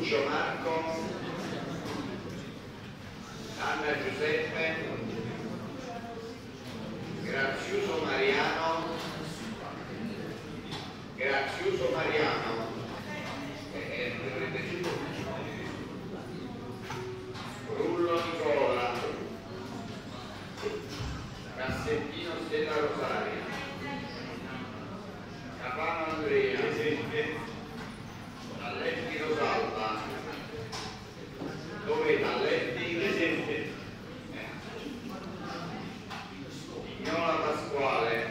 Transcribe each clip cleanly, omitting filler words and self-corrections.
Coluccio Marco, Anna Giuseppe, Graziuso Mariano, Rullo Nicola, Cassettino Stella Rosaria, Capano Andrea, Talletti Rosalba, dove Talletti presente, Vignola Pasquale,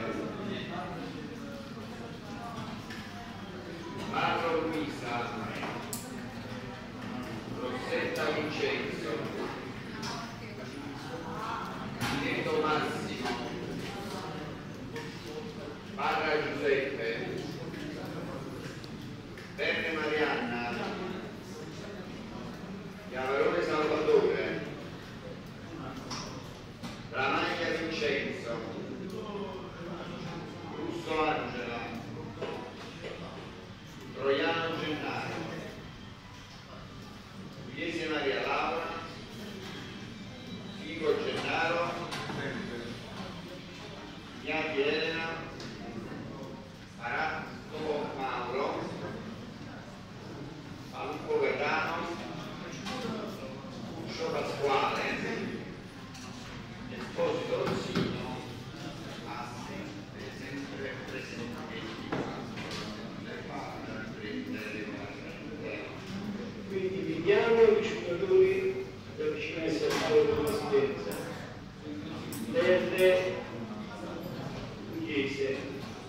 Marro Luisa, Rossetta Vincenzo, Pineto Massimo, Barra Giuseppe, Verne Marianna, Chiavarone Salvatore, Ramaglia Vincenzo, Russo Angela, Troiano Gennaro, Pugliese Maria Laura, Figo Gennaro, Iati Elena, Aratto Mauro, Palumbo Gaetano, Cuscio Pasquale, Esposito Rossino, sempre presente. Quindi vediamo i giocatori da vicinanza al tavolo di presidenza. Verde, Pugliese.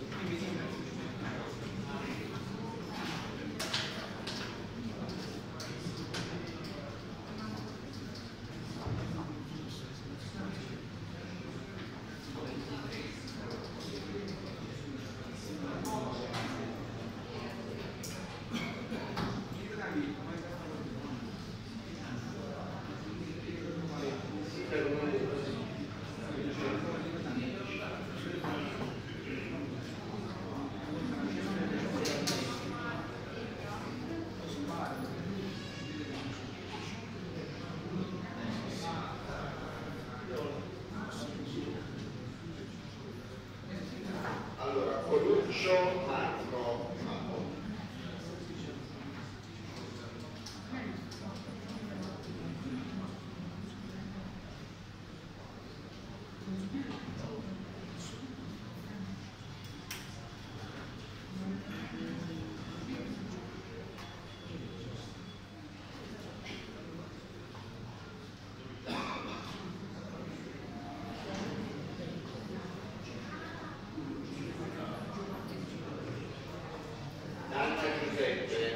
Allora, Coluccio Marco, Anna Giuseppe,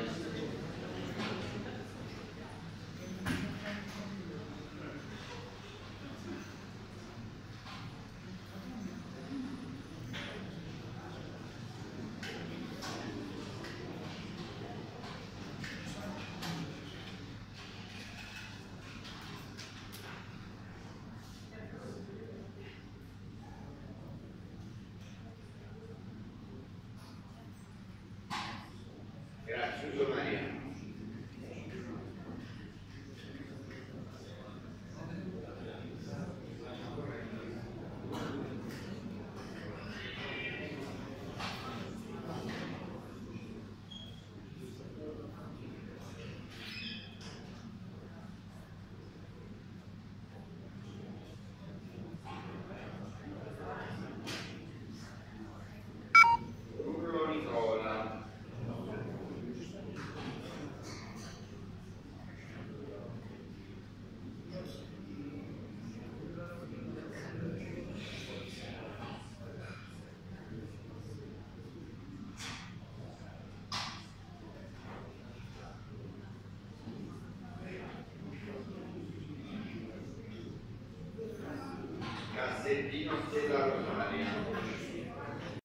Graziuso Mariano, Rullo Nicola, Cassettino Stella Rosaria,